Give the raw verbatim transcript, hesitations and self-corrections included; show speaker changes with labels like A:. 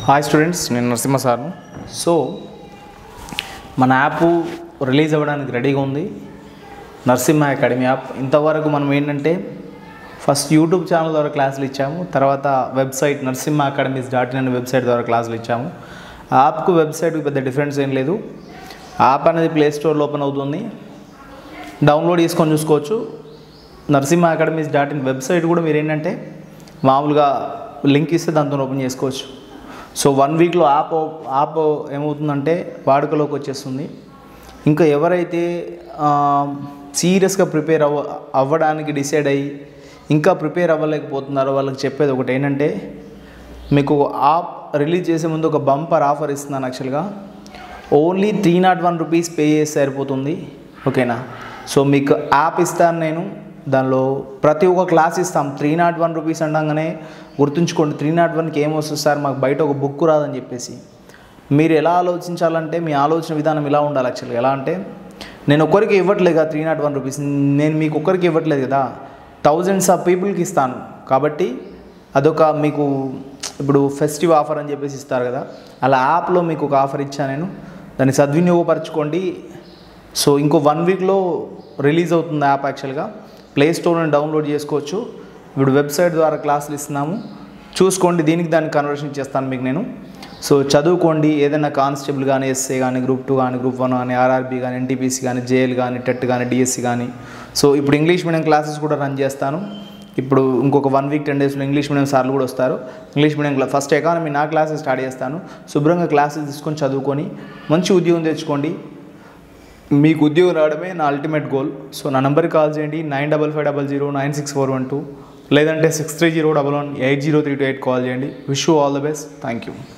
A: Hi students, నేను నరసింహ సార్ను. So మన యాప్ రిలీజ్ అవ్వడానికి రెడీగా ఉంది, నరసింహ అకాడమీ యాప్. ఇంతవరకు మనం ఏంటంటే ఫస్ట్ యూట్యూబ్ ఛానల్ ద్వారా క్లాసులు ఇచ్చాము, తర్వాత website Narasimha academies dot in అనే వెబ్సైట్ ద్వారా క్లాసులు ఇచ్చాము. యాప్కు వెబ్సైట్కి పెద్ద డిఫరెన్స్ ఏం లేదు. యాప్ అనేది ప్లే స్టోర్లో ఓపెన్ అవుతుంది, డౌన్లోడ్ చేసుకొని చూసుకోవచ్చు. Narasimha academies dot in website కూడా మీరు ఏంటంటే మామూలుగా లింక్ ఇస్తే దాంతో ఓపెన్ చేసుకోవచ్చు. సో వన్ వీక్లో యాప్ యాప్ ఏమవుతుందంటే వాడుకలోకి వచ్చేస్తుంది. ఇంకా ఎవరైతే సీరియస్గా ప్రిపేర్ అవ్వ అవ్వడానికి డిసైడ్ అయ్యి ఇంకా ప్రిపేర్ అవ్వలేకపోతున్నారో వాళ్ళకి చెప్పేది ఒకటి ఏంటంటే, మీకు యాప్ రిలీజ్ చేసే ముందు ఒక బంపర్ ఆఫర్ ఇస్తున్నాను. యాక్చువల్గా only three not one rupees pay చేస్తే సరిపోతుంది, ఓకేనా? సో మీకు యాప్ ఇస్తాను నేను, దానిలో ప్రతి ఒక్క క్లాస్ ఇస్తాం. త్రీ నాట్ వన్ రూపీస్ అనగానే గుర్తుంచుకోండి, త్రీ నాట్ వన్కి ఏమొస్తుంది సార్, మాకు బయట ఒక బుక్ రాదని చెప్పేసి. మీరు ఎలా ఆలోచించాలంటే మీ ఆలోచన విధానం ఇలా ఉండాలి. యాక్చువల్గా ఎలా అంటే, నేను ఒక్కరికి ఇవ్వట్లేదు కదా త్రీ నాట్ వన్ రూపీస్, నేను మీకు ఒక్కరికి ఇవ్వట్లేదు కదా, థౌజండ్స్ ఆఫ్ పీపుల్కి ఇస్తాను. కాబట్టి అదొక మీకు ఇప్పుడు ఫెస్టివ్ ఆఫర్ అని చెప్పేసి ఇస్తారు కదా, అలా యాప్లో మీకు ఒక ఆఫర్ ఇచ్చాను నేను, దాన్ని సద్వినియోగపరచుకోండి. సో ఇంకో వన్ వీక్లో రిలీజ్ అవుతుంది యాప్. యాక్చువల్గా ప్లే స్టోర్ని డౌన్లోడ్ చేసుకోవచ్చు. ఇప్పుడు వెబ్సైట్ ద్వారా క్లాసులు ఇస్తున్నాము, చూసుకోండి. దీనికి దాన్ని కన్వర్షన్ చేస్తాను మీకు నేను. సో చదువుకోండి. ఏదైనా కానిస్టేబుల్ కానీ, ఎస్ఏ కానీ, గ్రూప్ టూ కానీ, గ్రూప్ వన్ కానీ, ఆర్ఆర్బీ కానీ, ఎన్టీపీసీ కానీ, జేఎల్ కానీ, టెట్ కానీ, డిఎస్సి కానీ. సో ఇప్పుడు ఇంగ్లీష్ మీడియం క్లాసెస్ కూడా రన్ చేస్తాను. ఇప్పుడు ఇంకొక వన్ వీక్ టెన్ డేస్లో ఇంగ్లీష్ మీడియం సార్లు కూడా వస్తారు. English medium class first economy నా క్లాసెస్ స్టార్ట్ చేస్తాను. శుభ్రంగా క్లాసెస్ తీసుకొని చదువుకొని మంచి ఉద్యోగం తెచ్చుకోండి. మీకు ఉద్యోగం రావడమే నా అల్టిమేట్ గోల్. సో నా నెంబర్కి కాల్ చేయండి, nine double five double zero nine six four one two, లేదంటే six three zero double one eight zero three two eight call చేయండి. Wish you all the best. Thank you.